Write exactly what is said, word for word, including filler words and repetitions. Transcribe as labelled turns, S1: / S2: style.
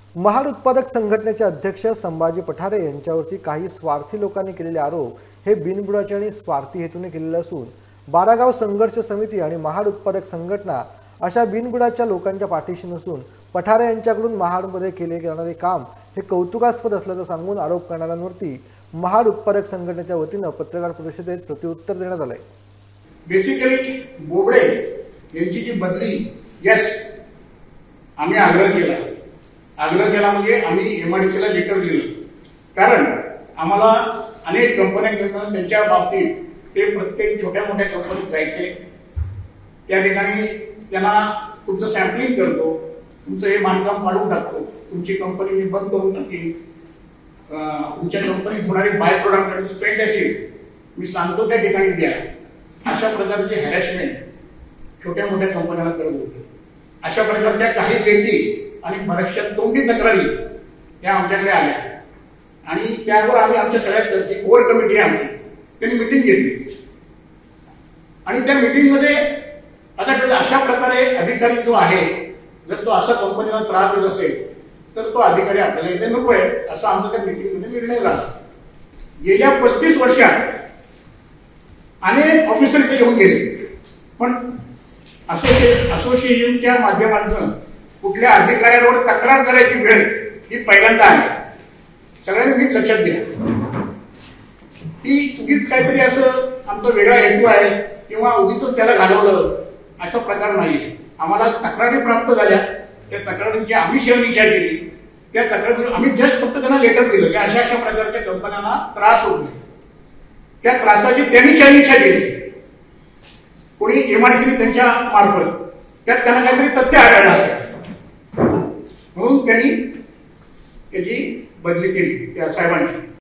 S1: महाड उत्पादक संघटनेचे अध्यक्ष संभाजी पठारे यांच्यावरती काही स्वार्थी लोकांनी केलेले आरोप हे बिनबुडाचे आणि स्वार्थी हेतूने केलेले असून बारागाव संघर्ष समिती आणि महाड उत्पादक संघटना अशा बिनबुडाच्या लोकांच्या पाठीशी नसून पठारे यांच्याकडून महाडमध्ये केले जाणारे काम हे कौतुकास्पद असल्याचं सांगून आरोप करणाऱ्यांवरती महाड उत्पादक संघटनेच्या वतीने पत्रकार परिषदेत प्रत्युत्तर देण्यात आले।
S2: बेसिकली बोबडे यांची जी बदली यस आम्ही आग्रह केला आग्रह केला म्हणजे आम्ही एमआयडीसीला लेटर दिलं, कारण आम्हाला अनेक कंपन्यांकडून त्यांच्या बाबतीत ते प्रत्येक छोट्या मोठ्या कंपनीत जायचे, त्या ठिकाणी त्यांना तुमचं सॅम्पलिंग करतो, तुमचं हे बांधकाम पाडून टाकतो, तुमची कंपनी मी बंद करून टाकेन, तुमच्या कंपनीत होणारी बाय प्रोडक्ट स्पेंड असेल मी सांगतो त्या ठिकाणी द्या, अशा प्रकारचे हॅरॅसमेंट छोट्या मोठ्या कंपन्यांना करत होते। अशा प्रकारच्या काही लेखी आणि बऱ्याचशा तोंडी तक्रारी त्या आमच्याकडे आल्या आणि त्यावर आम्ही आमच्या सगळ्या जी कोर कमिटी आहे आमची त्यांनी मिटिंग घेतली आणि त्या मिटिंगमध्ये आता अशा प्रकारे अधिकारी जो आहे जर तो असा कंपनीला त्रास देत असेल तर तो अधिकारी आपल्याला इथे नको आहे असा आमचा त्या मिटिंगमध्ये निर्णय झाला। गेल्या पस्तीस वर्षात अनेक ऑफिसर इथे येऊन गेले, पण असोसिएशनच्या माध्यमातून कुठल्या अधिकाऱ्यांवर तक्रार करायची वेळ ही पहिल्यांदा आली। सगळ्यांनी नीट लक्षात घ्या, ही उगीच काहीतरी असं आमचा वेगळा हेतू आहे किंवा उगीच त्याला घालवलं असा प्रकार नाहीये। आम्हाला तक्रारी प्राप्त झाल्या, त्या तक्रारींची आम्ही शहनिशा केली, त्या तक्रारी आम्ही जस्ट फक्त त्यांना लेटर दिलं की अशा अशा प्रकारच्या कंपन्यांना त्रास होत नाही, त्या त्रासाची त्यांनी शहनिशा केली कोणी एमआयडीसी त्यांच्या मार्फत, त्यात त्यांना काहीतरी तथ्य आढळलं असेल म्हणून त्यांनी त्याची बदली केली त्या साहेबांची।